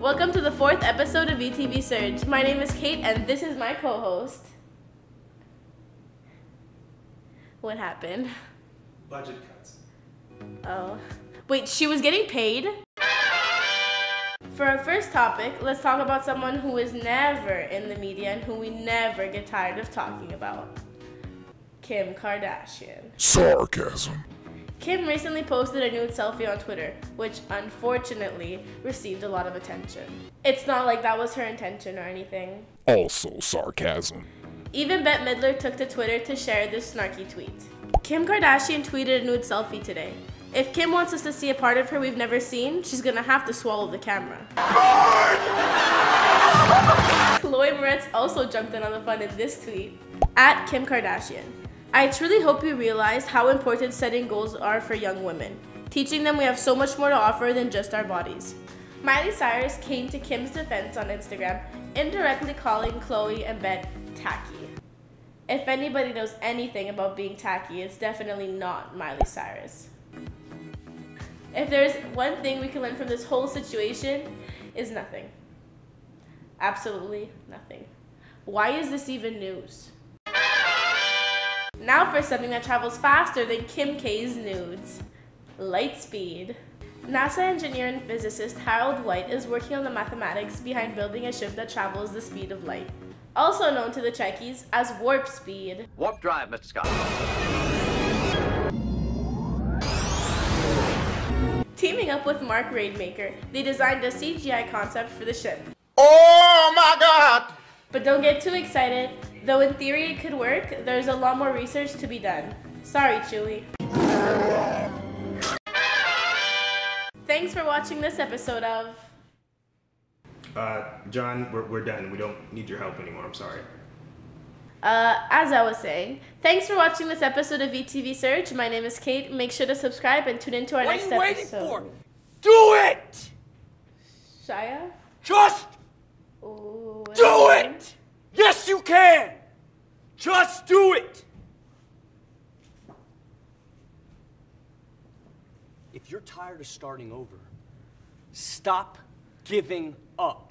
Welcome to the 4th episode of VTV Surge. My name is Kate and this is my co-host. What happened? Budget cuts. Oh. Wait, she was getting paid? For our first topic, let's talk about someone who is never in the media and who we never get tired of talking about. Kim Kardashian. Sarcasm. Kim recently posted a nude selfie on Twitter, which unfortunately received a lot of attention. It's not like that was her intention or anything. Also sarcasm. Even Bette Midler took to Twitter to share this snarky tweet. Kim Kardashian tweeted a nude selfie today. If Kim wants us to see a part of her we've never seen, she's gonna have to swallow the camera. Chloe Moretz also jumped in on the fun in this tweet. At Kim Kardashian. I truly hope you realize how important setting goals are for young women, teaching them we have so much more to offer than just our bodies. Miley Cyrus came to Kim's defense on Instagram, indirectly calling Chloe and Bette tacky. If anybody knows anything about being tacky, it's definitely not Miley Cyrus. If there's one thing we can learn from this whole situation, is nothing. Absolutely nothing. Why is this even news? Now for something that travels faster than Kim K's nudes. Light speed. NASA engineer and physicist Harold White is working on the mathematics behind building a ship that travels the speed of light. Also known to the Trekkies as warp speed. Warp drive, Mr. Scott. Teaming up with Mark Raidmaker, they designed a CGI concept for the ship. Oh my god! But don't get too excited. Though in theory it could work, there's a lot more research to be done. Sorry, Chewie. Thanks for watching this episode of... John, we're done. We don't need your help anymore. I'm sorry. As I was saying, thanks for watching this episode of VTV Surge. My name is Kate. Make sure to subscribe and tune into our next episode. What are you waiting for? Do it! Shia? Just Ooh, do it! Yes, you can! Just do it! If you're tired of starting over, stop giving up.